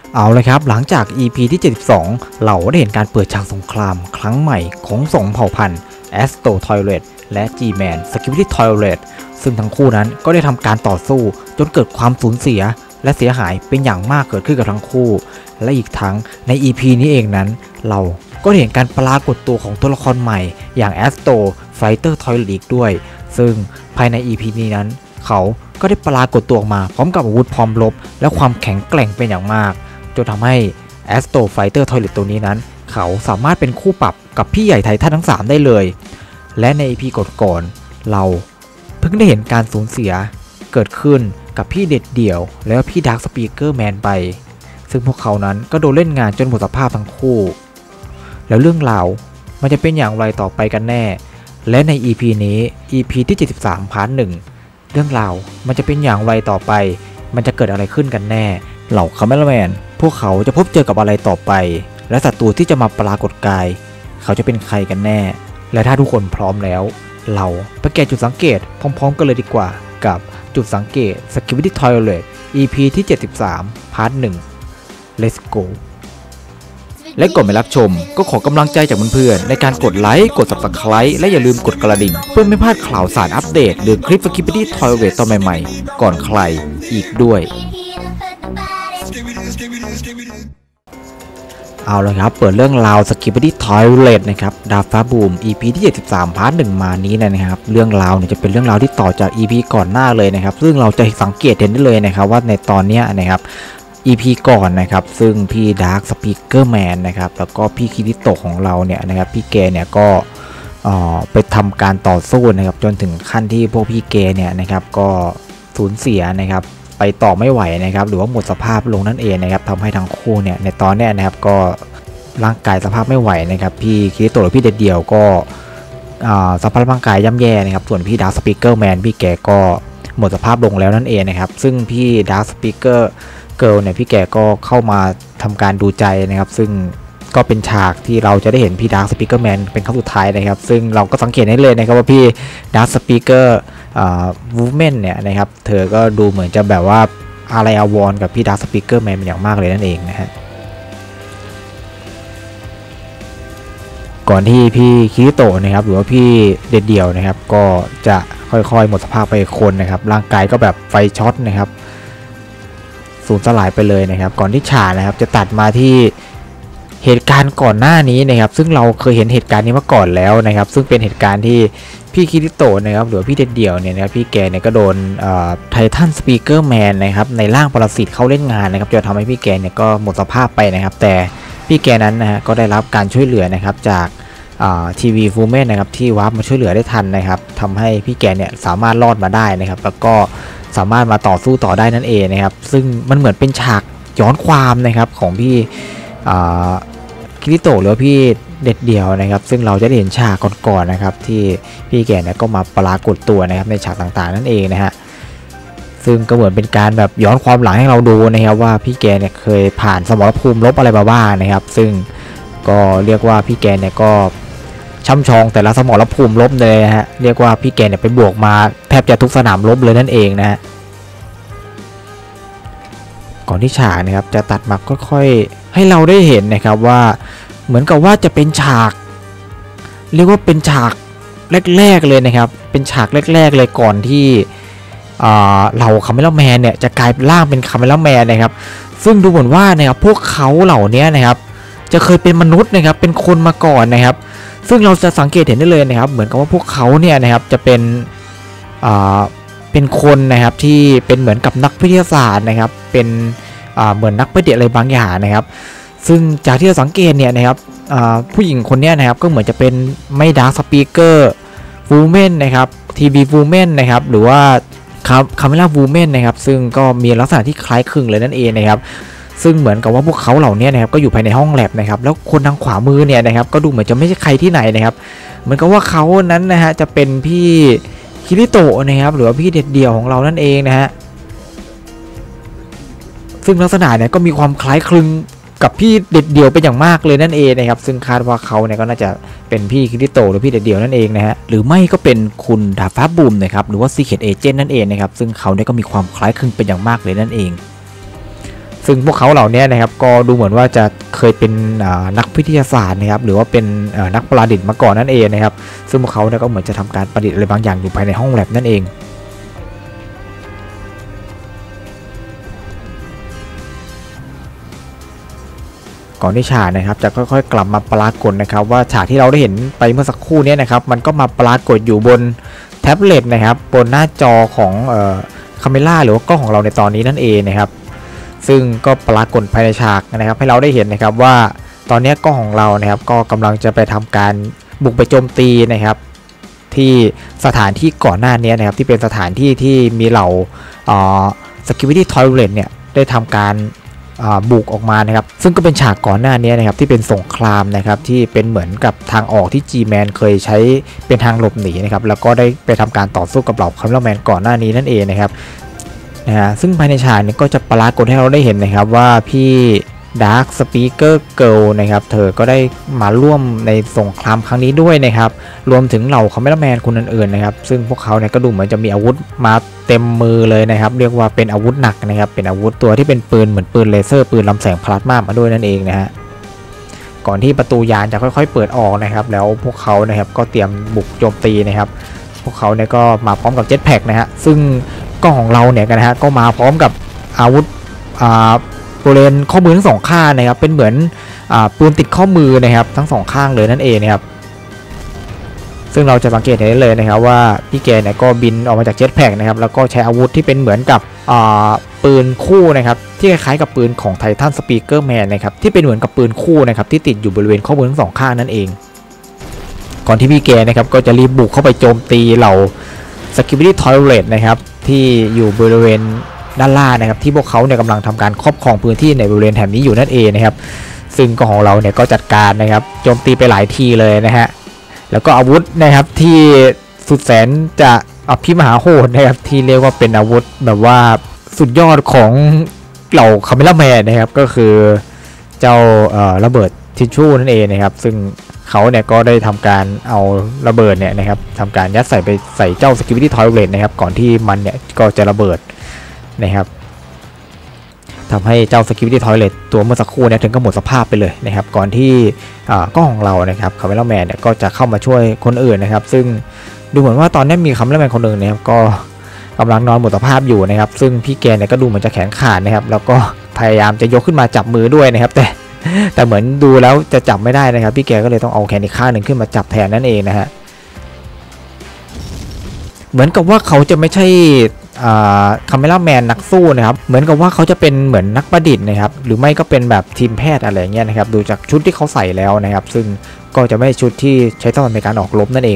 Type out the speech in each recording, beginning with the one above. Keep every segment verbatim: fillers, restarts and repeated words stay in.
เอาเลยครับหลังจาก อี พี ที่เจ็ดสิบสองเราได้เห็นการเปิดฉากสงครามครั้งใหม่ของสองเผ่าพันธุ์ Astro Toilet และ G-Man Skibidi Toilet ซึ่งทั้งคู่นั้นก็ได้ทำการต่อสู้จนเกิดความสูญเสียและเสียหายเป็นอย่างมากเกิดขึ้นกับทั้งคู่และอีกทั้งใน อี พี นี้เองนั้นเราก็เห็นการปรากฏตัวของตัวละครใหม่อย่าง Astro Fighter Toilet อีกด้วยซึ่งภายใน อี พี นี้นั้นเขาก็ได้ปรากฏตัวออกมาพร้อมกับอาวุธพร้อมรบและความแข็งแกร่งเป็นอย่างมากจนทำให้ Astro Fighter Toilet ตัวนี้นั้นเขาสามารถเป็นคู่ปรับกับพี่ใหญ่ไททันทั้งสามได้เลยและใน อี พี ก่อนๆเราเพิ่งได้เห็นการสูญเสียเกิดขึ้นกับพี่เด็ดเดี่ยวแล้วพี่ Dark Speaker Man ไปซึ่งพวกเขานั้นก็โดนเล่นงานจนหมดสภาพทั้งคู่แล้วเรื่องราวมันจะเป็นอย่างไรต่อไปกันแน่และใน อี พี นี้ อี พี ที่เจ็ดสิบสามพาร์ทหนึ่งเรื่องราวมันจะเป็นอย่างไรต่อไปมันจะเกิดอะไรขึ้นกันแน่เหล่าคาเมล่าแมนพวกเขาจะพบเจอกับอะไรต่อไปและศัตรูที่จะมาปรากฏกายเขาจะเป็นใครกันแน่และถ้าทุกคนพร้อมแล้วเราไปแกะจุดสังเกตพร้อมๆกันเลยดีกว่ากับจุดสังเกต Skibidi Toilet อี พี ที่เจ็ดสิบสามพาร์ทหนึ่ง Let's go และก่อนไปรับชมก็ขอกำลังใจจากเพื่อนๆในการกดไลค์กด ซับสไครบ์ และอย่าลืมกดกระดิ่งเพื่อไม่พลาดข่าวสารอัปเดตหรือคลิป Skibidi Toilet ตอนใหม่ๆก่อนใครอีกด้วยเอาเลยครับเปิดเรื่องราว Skibidi Toilet นะครับดาฟ้าบูม อี พี ที่เจ็ดสิบสามพาร์ทหนึ่งมานี้นะครับเรื่องราวเนี่ยจะเป็นเรื่องราวที่ต่อจาก อี พี ก่อนหน้าเลยนะครับซึ่งเราจะสังเกตเห็นได้เลยนะครับว่าในตอนนี้นะครับ อี พี ก่อนนะครับซึ่งพี่ Dark Speaker Man นะครับแล้วก็พี่คิริโตะของเราเนี่ยนะครับพี่แกเนี่ยก็ไปทำการต่อสู้นะครับจนถึงขั้นที่พวกพี่แกเนี่ยนะครับก็สูญเสียนะครับไปต่อไม่ไหวนะครับหรือว่าหมดสภาพลงนั่นเองนะครับทำให้ทั้งคู่เนี่ยในตอนนี้นะครับก็ร่างกายสภาพไม่ไหวนะครับพี่คิริโตะหรือพี่เด็ดเดี่ยวก็สภาพร่างกายย่ำแย่นะครับส่วนพี่ Dark Speaker Man พี่แกก็หมดสภาพลงแล้วนั่นเองนะครับซึ่งพี่ Dark Speaker Girl เนี่ยพี่แกก็เข้ามาทำการดูใจนะครับซึ่งก็เป็นฉากที่เราจะได้เห็นพี่ Dark Speaker Man เป็นครั้งสุดท้ายนะครับซึ่งเราก็สังเกตได้เลยนะครับว่าพี่ Dark Speaker Woman เนี่ยนะครับเธอก็ดูเหมือนจะแบบว่าอะไรอาวรกับพี่ Dark Speaker Man เป็นอย่างมากเลยนั่นเองนะฮะก่อนที่พี่คิริโตะนะครับหรือว่าพี่เด็ดเดี่ยวนะครับก็จะค่อยๆหมดสภาพไปคนนะครับร่างกายก็แบบไฟช็อตนะครับสูญสลายไปเลยนะครับก่อนที่ฉากนะครับจะตัดมาที่เหตุการณ์ก่อนหน้านี้นะครับซึ่งเราเคยเห็นเหตุการณ์นี้มาก่อนแล้วนะครับซึ่งเป็นเหตุการณ์ที่พี่คิริโตะนะครับหรือพี่เด็ดเดี่ยวเนี่ยนะครับพี่แกเนี่ยก็โดนไททันสปีกเกอร์แมนนะครับในร่างปรสิตเข้าเล่นงานนะครับจนทำให้พี่แกเนี่ยก็หมดสภาพไปนะครับแต่พี่แกนั้นนะฮะก็ได้รับการช่วยเหลือนะครับจากทีวีฟูเมนนะครับที่วาร์ปมาช่วยเหลือได้ทันนะครับทำให้พี่แกเนี่ยสามารถรอดมาได้นะครับแล้วก็สามารถมาต่อสู้ต่อได้นั่นเองนะครับซึ่งมันเหมือนเป็นฉากย้อนความนะครับของพี่คิริโตะหรือพี่เด็ดเดี่ยวนะครับซึ่งเราจะได้เห็นฉากก่อนๆนะครับที่พี่แกเนี่ยก็มาปรากฏตัวนะครับในฉากต่างๆนั่นเองนะฮะซึ่งก็เหมือนเป็นการแบบย้อนความหลังให้เราดูนะครับว่าพี่แกเนี่ยเคยผ่านสมรภูมิรบอะไรมาบ้างนะครับซึ่งก็เรียกว่าพี่แกเนี่ยก็ช่ำชองแต่ละสมรภูมิรบเลยนะฮะเรียกว่าพี่แกเนี่ยไปบวกมาแทบจะทุกสนามรบเลยนั่นเองนะฮะก่อนที่ฉากนะครับจะตัดมาค่อยๆให้เราได้เห็นนะครับว่าเหมือนกับว่าจะเป็นฉากเรียกว่าเป็นฉากแรกๆเลยนะครับเป็นฉากแรกๆเลยก่อนที่เหล่าคาเมล่าแมนเนี่ยจะกลายเป็นร่างเป็นคาเมล่าแมนนะครับซึ่งดูเหมือนว่านะครับพวกเขาเหล่านี้นะครับจะเคยเป็นมนุษย์นะครับเป็นคนมาก่อนนะครับซึ่งเราจะสังเกตเห็นได้เลยนะครับเหมือนกับว่าพวกเขาเนี่ยนะครับจะเป็นอ่าเป็นคนนะครับที่เป็นเหมือนกับนักวิทยาศาสตร์นะครับเป็นอ่าเหมือนนักวิทยาอะไรบางอย่างนะครับซึ่งจากที่เราสังเกตเนี่ยนะครับผู้หญิงคนนี้นะครับก็เหมือนจะเป็นไม่ดาร์คสปีกเกอร์วูแมนนะครับทีวีวูแมนนะครับหรือว่าคาเมล่าวูแมนนะครับซึ่งก็มีลักษณะที่คล้ายคลึงเลยนั่นเองนะครับซึ่งเหมือนกับว่าพวกเขาเหล่านี้นะครับก็อยู่ภายในห้องแลบนะครับแล้วคนทางขวามือเนี่ยนะครับก็ดูเหมือนจะไม่ใช่ใครที่ไหนนะครับเหมือนกับว่าเขานั้นนะฮะจะเป็นพี่คิริโตะนะครับหรือว่าพี่เด็ดเดี่ยวของเรานั่นเองนะฮะซึ่งลักษณะเนี่ยก็มีความคล้ายคลึงกับพี่เด็ดเดี่ยวเป็นอย่างมากเลยนั่นเองนะครับซึ่งคาดว่าเขาเนี่ยก็น่าจะเป็นพี่คิริโตะหรือพี่เด็ดเดี่ยวนั่นเองนะฮะหรือไม่ก็เป็นคุณดาฟ้าบูมนะครับหรือว่าซีเคร็ตเอเจนต์นั่นเองนะครับซึ่งเขาเนี่ยก็มีความคล้ายคลึงเป็นอย่างมากเลยนั่นเองซึ่งพวกเขาเหล่านี้นะครับก็ดูเหมือนว่าจะเคยเป็นนักวิทยาศาสตร์นะครับหรือว่าเป็นนักประดิษฐ์มาก่อนนั่นเองนะครับซึ่งพวกเขาเนี่ยก็เหมือนจะทำการประดิษฐ์อะไรบางอย่างอยู่ภายในห้องแลบนั่นเองก่อนที่ฉากนะครับจะค่อยๆกลับมาปรากฏนะครับว่าฉากที่เราได้เห็นไปเมื่อสักครู่นี้นะครับมันก็มาปรากฏอยู่บนแท็บเล็ตนะครับบนหน้าจอของเอ่อคาเมล่าหรือว่ากล้องของเราในตอนนี้นั่นเองนะครับซึ่งก็ปรากฏภายในฉากนะครับให้เราได้เห็นนะครับว่าตอนนี้กล้องของเรานะครับก็กำลังจะไปทำการบุกไปโจมตีนะครับที่สถานที่ก่อนหน้านี้นะครับที่เป็นสถานที่ที่มีเหล่าสกิวิตี้ทอยเลตเนี่ยได้ทำการบุกออกมานะครับซึ่งก็เป็นฉากก่อนหน้านี้นะครับที่เป็นสงครามนะครับที่เป็นเหมือนกับทางออกที่ G-Man เคยใช้เป็นทางหลบหนีนะครับแล้วก็ได้ไปทำการต่อสู้กับเหล่าคัมเมอร์แมนก่อนหน้านี้นั่นเองนะครับนะฮะซึ่งภายในฉากนี้ก็จะปรากฏให้เราได้เห็นนะครับว่าพี่ Dark Speaker Girl นะครับเธอก็ได้มาร่วมในสงครามครั้งนี้ด้วยนะครับรวมถึงเหล่าคัมเมอร์แมนคนอื่นๆนะครับซึ่งพวกเขาเนี่ยก็ดูเหมือนจะมีอาวุธมาเต็มมือเลยนะครับเรียกว่าเป็นอาวุธหนักนะครับเป็นอาวุธตัวที่เป็นปืนเหมือนปืนเลเซอร์ปืนลำแสงพลาสมามาด้วยนั่นเองนะฮะก่อนที่ประตูยานจะค่อยๆเปิดออกนะครับแล้วพวกเขานะครับก็เตรียมบุกโจมตีนะครับพวกเขาเนี่ยก็มาพร้อมกับเจ็ตแพ็กนะฮะซึ่งกล้องของเราเนี่ยกันนะฮะก็มาพร้อมกับอาวุธอ่าบริเวณข้อมือทั้งสองข้างนะครับเป็นเหมือนปืนติดข้อมือนะครับทั้งสองข้างเลยนั่นเองนะครับซึ่งเราจะสังเกตเห็นได้เลยนะครับว่าพี่แกเนี่ยก็บินออกมาจากเจ็ตแพ็กนะครับแล้วก็ใช้อาวุธที่เป็นเหมือนกับปืนคู่นะครับที่คล้ายๆกับปืนของไททันสปีกเกอร์แมนนะครับที่เป็นเหมือนกับปืนคู่นะครับที่ติดอยู่บริเวณข้อมือทั้งสองข้างนั่นเองก่อนที่พี่แกนะครับก็จะรีบบุกเข้าไปโจมตีเหล่าสกิปปี้ทอยเลตนะครับที่อยู่บริเวณด้านล่างนะครับที่พวกเขาเนี่ยกำลังทำการครอบครองพื้นที่ในบริเวณแถบนี้อยู่นั่นเองนะครับซึ่งกองของเราเนี่ยก็จัดการนะครับโจมตีไปหลายทีเลยนะฮะแล้วก็อาวุธนะครับที่สุดแสนจะอภิมหาโหดนะครับที่เรียกว่าเป็นอาวุธแบบว่าสุดยอดของเหล่าคาเมล่าแมนนะครับก็คือเจ้าระเบิดทิชชู่นั่นเองนะครับซึ่งเขาเนี่ยก็ได้ทำการเอาระเบิดเนี่ยนะครับทำการยัดใส่ไปใส่เจ้าสกิปปี้ทอยเลตนะครับก่อนที่มันเนี่ยก็จะระเบิดนะครับทำให้เจ้าสกิปปี้ทอยเลตตัวเมื่อสักครู่เนี่ยถึงก็หมดสภาพไปเลยนะครับก่อนที่กล้องของเรานะครับคาเมล่าแมนเนี่ยก็จะเข้ามาช่วยคนอื่นนะครับซึ่งดูเหมือนว่าตอนนี้มีคาเมล่าแมนคนหนึ่งนะครับก็กำลังนอนหมดสภาพอยู่นะครับซึ่งพี่แกเนี่ยก็ดูเหมือนจะแขนขาดนะครับแล้วก็พยายามจะยกขึ้นมาจับมือด้วยนะครับแต่แต่เหมือนดูแล้วจะจับไม่ได้นะครับพี่แกก็เลยต้องเอาแขนอีกข้างหนึ่งขึ้นมาจับแทนนั่นเองนะฮะเหมือนกับว่าเขาจะไม่ใช่คาเมล่าแมนนักสู้นะครับเหมือนกับว่าเขาจะเป็นเหมือนนักประดิษฐ์นะครับหรือไม่ก็เป็นแบบทีมแพทย์อะไรเงี้ยนะครับดูจากชุดที่เขาใส่แล้วนะครับซึ่งก็จะไม่ใช่ชุดที่ใช้สำหรับในการออกรบนั่นเอง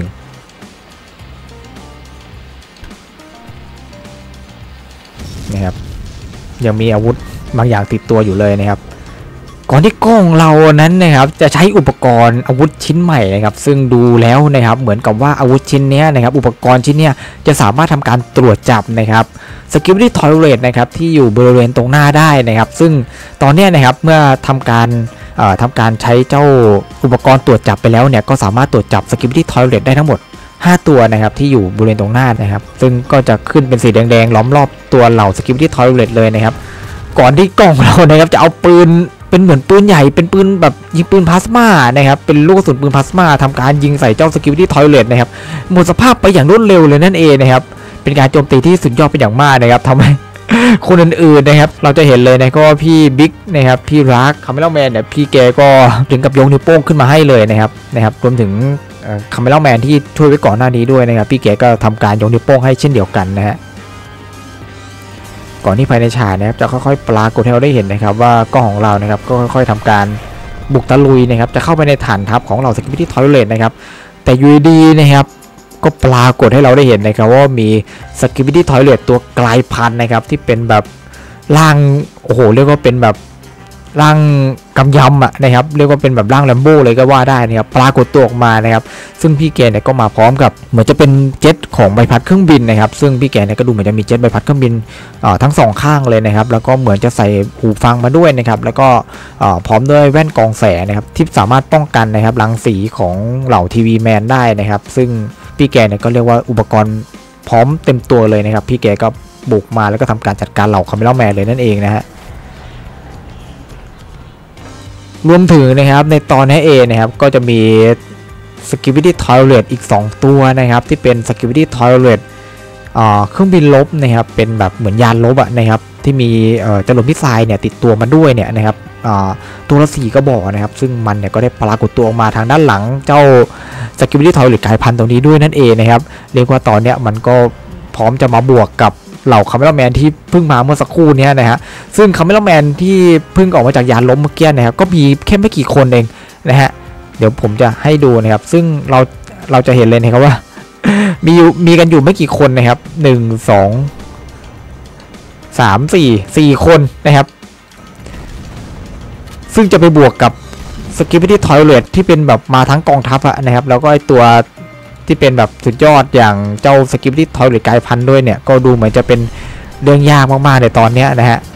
นะครับยังมีอาวุธบางอย่างติดตัวอยู่เลยนะครับก่อนที่กล้องเรานั้นนะครับจะใช้อุปกรณ์อาวุธชิ้นใหม่นะครับซึ่งดูแล้วนะครับเหมือนกับว่าอาวุธชิ้นนี้นะครับอุปกรณ์ชิ้นนี้จะสามารถทำการตรวจจับนะครับสกิปปี้ทอยเลตนะครับที่อยู่บริเวณตรงหน้าได้นะครับซึ่งตอนนี้นะครับเมื่อทำการทำการใช้เจ้าอุปกรณ์ตรวจจับไปแล้วเนี่ยก็สามารถตรวจจับสกิปปี้ทอยเลตได้ทั้งหมดห้าตัวนะครับที่อยู่บริเวณตรงหน้านะครับซึ่งก็จะขึ้นเป็นสีแดงๆล้อมรอบตัวเหล่าสกิปปี้ทอยเลตเลยนะครับก่อนที่กล้องเรานะครับจะเอาปืนเป็นเหมือนปืนใหญ่เป็นปืนแบบยิงปืนพลาสมานะครับเป็นลูกกระสุนปืนพลาสมาทำการยิงใส่เจ้าสกิปปี้ทอยเลตนะครับหมดสภาพไปอย่างรวดเร็วเลยนั่นเองนะครับเป็นการโจมตีที่สุดยอดเป็นอย่างมากนะครับทำให้คนอื่นๆนะครับเราจะเห็นเลยนะก็พี่บิ๊กนะครับพี่รักคาเมล่าแมนเนี่ยพี่แกก็ถึงกับยกนิ้วโป้งขึ้นมาให้เลยนะครับนะครับรวมถึงคาเมล่าแมนที่ช่วยไว้ก่อนหน้านี้ด้วยนะครับพี่แกก็ทำการยกนิ้วโป้งให้เช่นเดียวกันนะฮะก่อนที่ภายในฉากนะครับจะค่อยๆปรากฏให้เราได้เห็นนะครับว่ากล้องของเรานะครับก็ค่อยๆทำการบุกตะลุยนะครับจะเข้าไปในฐานทัพของเราสกิปปี้ทอยเลตนะครับแต่ยูดีนะครับก็ปรากฏให้เราได้เห็นนะครับว่ามีสกิปปี้ทอยเลตตัวกลายพันธุ์นะครับที่เป็นแบบร่างโอ้โหเรียกว่าเป็นแบบร่างกำยำอ่ะนะครับเรียกว่าเป็นแบบร่างแลมโบ้เลยก็ว่าได้นะครับปรากฏตัวออกมานะครับซึ่งพี่แกเนี่ยก็มาพร้อมกับเหมือนจะเป็นเจ็ตของใบพัดเครื่องบินนะครับซึ่งพี่แกเนี่ยก็ดูเหมือนจะมีเจ็ตใบพัดเครื่องบินทั้งสองข้างเลยนะครับแล้วก็เหมือนจะใส่หูฟังมาด้วยนะครับแล้วก็พร้อมด้วยแว่นกรองแสงนะครับที่สามารถป้องกันนะครับรังสีของเหล่าทีวีแมนได้นะครับซึ่งพี่แกเนี่ยก็เรียกว่าอุปกรณ์พร้อมเต็มตัวเลยนะครับพี่แกก็บุกมาแล้วก็ทำการจัดการเหล่าคาเมล่าแมนเลยนั่นเองนะฮะรวมถึงนะครับในตอนนี้เองนะครับก็จะมี Skibidi Toilet อีกสองตัวนะครับที่เป็น Skibidi Toilet เครื่องบินลบนะครับเป็นแบบเหมือนยานลบอะนะครับที่มีจรวดมิสไซล์เนี่ยติดตัวมาด้วยเนี่ยนะครับตัวละสี่กระบอกนะครับซึ่งมันเนี่ยก็ได้ปรากฏตัวออกมาทางด้านหลังเจ้า Skibidi Toilet กลายพันธุ์ตัวนี้ด้วยนั่นเองนะครับเรียกว่าตอนเนี้ยมันก็พร้อมจะมาบวกกับเหล่าคาเมล่าแมนที่เพิ่งมาเมื่อสักครู่นี้นะฮะซึ่งคาเมล่าแมนที่เพิ่งออกมาจากยานล้มเมื่อกี้นะครับก็มีแค่ไม่กี่คนเองนะฮะเดี๋ยวผมจะให้ดูนะครับซึ่งเราเราจะเห็นเลยนะครับว่า มีอยู่มีกันอยู่ไม่กี่คนนะครับหนึ่งสองสามสี่สี่คนนะครับซึ่งจะไปบวกกับ Skibidi Toilet ที่เป็นแบบมาทั้งกองทัพอะนะครับแล้วก็ไอตัวที่เป็นแบบสุดยอดอย่างเจ้า Skibidi Toilet กลายพันธุ์ด้วยเนี่ยก็ดูเหมือนจะเป็นเรื่องยากมากๆในตอนนี้นะฮะ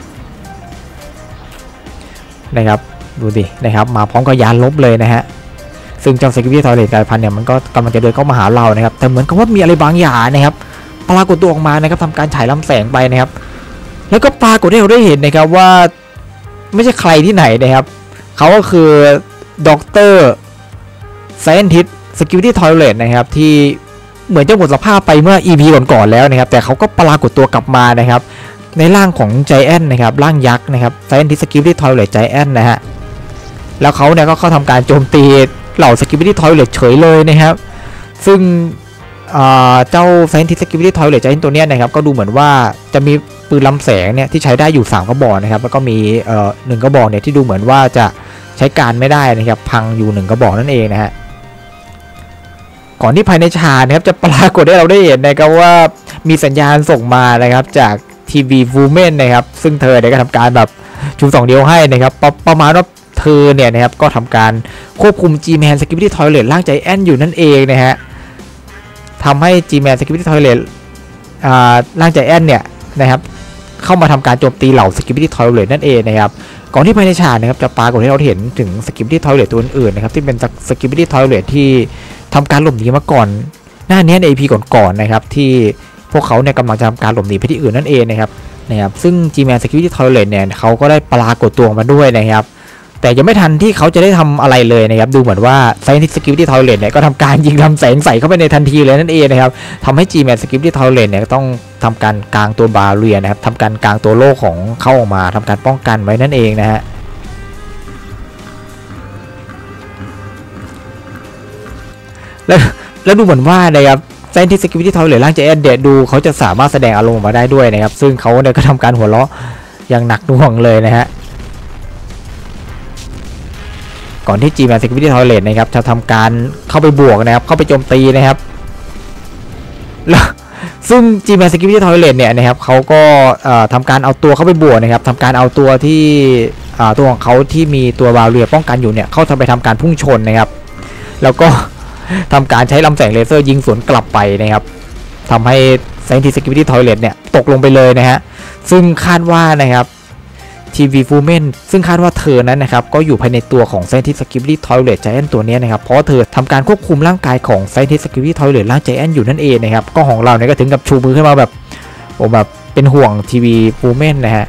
นะครับดูดินะครับมาพร้อมกับยานลบเลยนะฮะซึ่งเจ้า Skibidi Toilet กลายพันธุ์เนี่ยมันก็กำลังจะเดินเข้ามาหาเรานะครับแต่เหมือนกับว่ามีอะไรบางอย่างนะครับปรากฏตัวออกมานะครับทำการฉายลำแสงไปนะครับแล้วก็ปรากฏให้เราได้เห็นนะครับว่าไม่ใช่ใครที่ไหนนะครับเขาก็คือด็อกเตอร์ไซเอนทิสSkibidi Toilet นะครับที่เหมือนจะหมดสภาพไปเมื่อ อี พี ก่อนๆแล้วนะครับแต่เขาก็ปรากฏตัวกลับมานะครับในร่างของ Giant นะครับร่างยักษ์นะครับ Scientist Skibidi Toilet Giant นะฮะแล้วเขาเนี่ยก็เข้าทำการโจมตีเหล่า Skibidi Toilet เฉยเลยนะครับซึ่งเจ้า Scientist Skibidi Toilet Giant ตัวเนี้ยนะครับก็ดูเหมือนว่าจะมีปืนลำแสงเนี่ยที่ใช้ได้อยู่สามกระบอกนะครับแล้วก็มีเอ่อหนึ่งกระบอกเนี่ยที่ดูเหมือนว่าจะใช้การไม่ได้นะครับพังอยู่หนึ่งกระบอกนั่นเองนะฮะก่อนที่ภายในฉากนะครับจะปรากฏให้เราได้เห็นนะครับว่ามีสัญญาณส่งมานะครับจากทีวีวูแมนนะครับซึ่งเธอเนี่ยก็ทำการแบบชูสองเดียวให้นะครับปประมาณว่าเธอเนี่ยนะครับก็ทำการควบคุม G-Man Skibidi Toilet ร่างใจแอนอยู่นั่นเองนะฮะทำให้ G-Man Skibidi Toilet อ่าร่างใจแอนเนี่ยนะครับเข้ามาทำการโจมตีเหล่า Skibidi Toilet นั่นเองนะครับก่อนที่ภายในฉากนะครับจะปรากฏให้เราเห็นถึง Skibidi Toilet ตัวอื่นๆนะครับที่เป็น Skibidi Toilet ที่ทำการหลบหนีมาก่อนหน้านี้ใน อี พี ก่อนๆนะครับที่พวกเขาเนี่ยกำลังจะทำการหลบหนีไปที่อื่นนั่นเองนะครับนะครับซึ่ง G-Man Skibidi Toilet เนี่ยเขาก็ได้ปรากฏตัวมาด้วยนะครับแต่ยังไม่ทันที่เขาจะได้ทำอะไรเลยนะครับดูเหมือนว่า Scientist Skibidi Toilet เนี่ยก็ทำการยิงลำแสงใส่เข้าไปในทันทีเลยนั่นเองนะครับทำให้ G-Man Skibidi Toilet เนี่ยต้องทำการกางตัวบาเรียนะครับทำการกางตัวโล่ของเขาออกมาทำการป้องกันไว้นั่นเองนะฮะแล้วแล้วดูเหมือนว่านะครับScientist Skibidi Toilet ร่างใจแอนเดดดูเขาจะสามารถแสดงอารมณ์มาได้ด้วยนะครับซึ่งเขาเนี่ยก็ทำการหัวเราะอย่างหนักหน่วงเลยนะฮะก่อนที่ G-Man Skibidi Toilet นะครับจะทำการเข้าไปบวกนะครับเข้าไปโจมตีนะครับแล้วซึ่ง G-Man Skibidi Toilet เนี่ยนะครับเขาก็ทำการเอาตัวเข้าไปบวกนะครับทำการเอาตัวที่ตัวของเขาที่มีตัวบาเรียป้องกันอยู่เนี่ยเข้าทำไปทำการพุ่งชนนะครับแล้วก็ทำการใช้ลำแสงเลเซอร์ยิงสวนกลับไปนะครับทำให้ Scientist Skibidi Toilet เนี่ยตกลงไปเลยนะฮะซึ่งคาดว่านะครับทีวีฟูแมนซึ่งคาดว่าเธอนั้นนะครับก็อยู่ภายในตัวของ Scientist Skibidi Toilet Giant ตัวนี้นะครับเพราะเธอทำการควบคุมร่างกายของ Scientist Skibidi Toilet ร่าง Giant อยู่นั่นเองนะครับก็ของเราเนี่ยก็ถึงกับชูมือขึ้นมาแบบโอ้แบบเป็นห่วงทีวีฟูแมนนะฮะ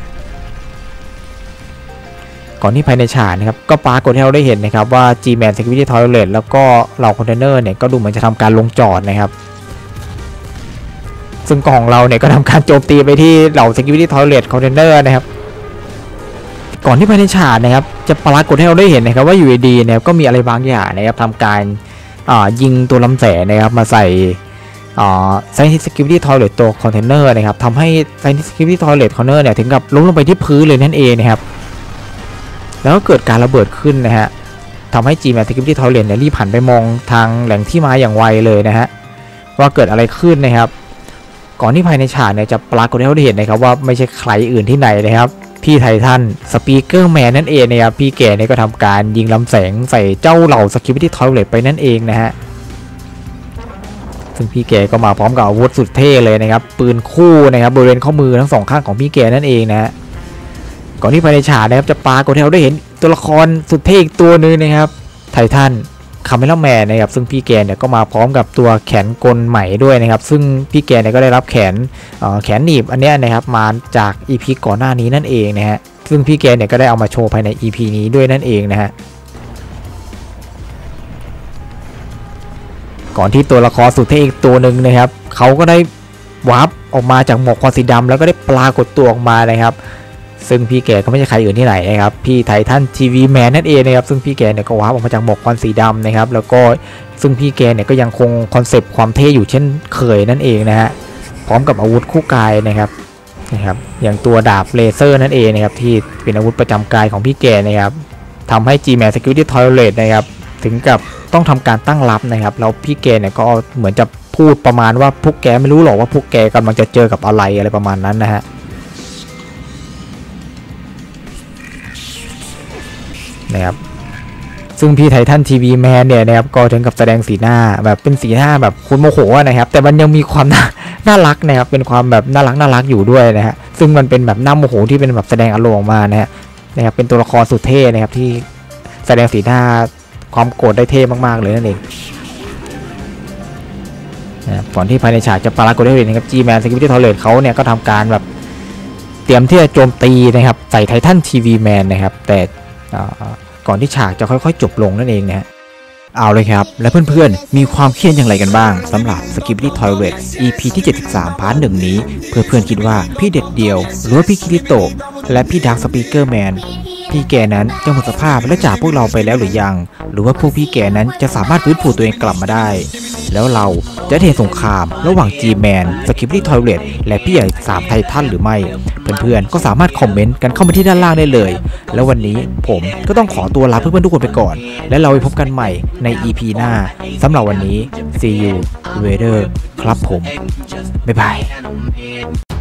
ก่อนที่ภายในฉากนะครับก็ปรากฏให้เราได้เห็นนะครับว่า G-Man Skibidi Toilet แล้วก็เหล่าคอนเทนเนอร์เนี่ยก็ดูเหมือนจะทำการลงจอดนะครับซึ่งกองเราเนี่ยก็ทำการโจมตีไปที่เหล่า Skibidi Toilet คอนเทนเนอร์นะครับก่อนที่ภายในฉากนะครับจะปรากฏให้เราได้เห็นนะครับว่าอยู่ดีๆเนี่ยก็มีอะไรบางอย่างนะครับทำการยิงตัวลำแสงนะครับมาใส่Scientist Skibidi Toilet ตัวคอนเทนเนอร์นะครับทำให้ Scientist Skibidi Toilet คอนเทนเนอร์เนี่ยถึงกับล้มลงไปที่พื้นเลยนั่นเองนะครับแล้วก็เกิดการระเบิดขึ้นนะฮะทำให้ G-Man Skibidi Toilet เนี่ยรีบหันไปมองทางแหล่งที่มาอย่างไวเลยนะฮะว่าเกิดอะไรขึ้นนะครับก่อนที่ภายในฉากเนี่ยจะปรากฏให้เราได้เห็นนะครับว่าไม่ใช่ใครอื่นที่ไหนนะครับพี่ไททันสปีกเกอร์แมนนั่นเองนะครับพี่แกเนี่ยก็ทำการยิงลำแสงใส่เจ้าเหล่า Skibidi Toilet ไปนั่นเองนะฮะซึ่งพี่แกก็มาพร้อมกับอาวุธสุดเท่เลยนะครับปืนคู่นะครับบริเวณข้อมือทั้งสองข้างของพี่แกนั่นเองนะฮะก่อนที่ภายในฉากนะครับจะปรากฏให้เราได้เห็นตัวละครสุดเท่อีกตัวนึงนะครับไททันคาเมล่าแมนนะครับซึ่งพี่แกเนี่ยก็มาพร้อมกับตัวแขนกลใหม่ด้วยนะครับซึ่งพี่แกเนี่ยก็ได้รับแขนแขนหนีบอันนี้นะครับมาจาก อี พี ก่อนหน้านี้นั่นเองนะฮะซึ่งพี่แกเนี่ยก็ได้เอามาโชว์ภายใน อี พี นี้ด้วยนั่นเองนะฮะก่อนที่ตัวละครสุดเท่อีกตัวหนึ่งนะครับเขาก็ได้วาร์ปออกมาจากหมอกควันสีดำแล้วก็ได้ปรากฏตัวออกมานะครับซึ่งพี่แกก็ไม่ใช่ใครอื่นที่ไหนนะครับพี่ไททันทีวีแมนนั่นเองนะครับซึ่งพี่แกเนี่ยก็วาร์ปออกมาจากหมอกควันสีดำนะครับแล้วก็ซึ่งพี่แกเนี่ยก็ยังคงคอนเซปต์ความเท่อยู่เช่นเคยนั่นเองนะฮะพร้อมกับอาวุธคู่กายนะครับนะครับอย่างตัวดาบเลเซอร์นั่นเองนะครับที่เป็นอาวุธประจำกายของพี่แกนะครับทำให้ G-Man Security Toilet นะครับถึงกับต้องทำการตั้งรับนะครับแล้วพี่แกเนี่ยก็เหมือนจะพูดประมาณว่าพวกแกไม่รู้หรอกว่าพวกแกกำลังจะเจอกับอะไรอะไรประมาณนั้นนะฮะนะครับซึ่งพี่ไททันทีวีแมนเนี่ยนะครับก็ถึงกับแสดงสีหน้าแบบเป็นสีหน้าแบบคุณโมโหนะครับแต่มันยังมีความน่ารักนะครับเป็นความแบบน่ารักน่ารักอยู่ด้วยนะฮะซึ่งมันเป็นแบบหน้าโมโหที่เป็นแบบแสดงอารมณ์ออกมานะฮะนะครับเป็นตัวละครสุดเท่นะครับที่แสดงสีหน้าความโกรธได้เท่มากๆเลยนั่นเองนะก่อนที่ภายในฉากจะปรากฏได้เห็นนะครับ G-Man Security Toilet เขาเนี่ยก็ทำการแบบเตรียมที่จะโจมตีนะครับใส่ไททันทีวีแมนนะครับแต่ก่อนที่ฉากจะค่อยๆจบลงนั่นเองนะฮะเอาเลยครับและเพื่อนๆมีความเครียดอย่างไรกันบ้างสำหรับ Skibidi Toilet อี พี ที่เจ็ดสิบสามพาร์ทหนึ่งนี้เพื่อเพื่อนคิดว่าพี่เด็ดเดียวหรือว่าพี่คิริโตะและพี่ดาร์คสปีกเกอร์แมนพี่แกนั้นจะหมดสภาพและจากพวกเราไปแล้วหรือยังหรือว่าพวกพี่แกนั้นจะสามารถฟื้นฟูตัวเองกลับมาได้แล้วเราจะเห็นสงครามระหว่าง G-Man Skibidi Toilet และพี่ใหญ่สามไททันหรือไม่เพื่อนๆก็สามารถคอมเมนต์กันเข้ามาที่ด้านล่างได้เลยแล้ววันนี้ผมก็ต้องขอตัวลาเพื่อนๆทุกคนไปก่อนและเราไปพบกันใหม่ใน อี พี หน้าสำหรับวันนี้ See you later ครับผมบ๊ายบาย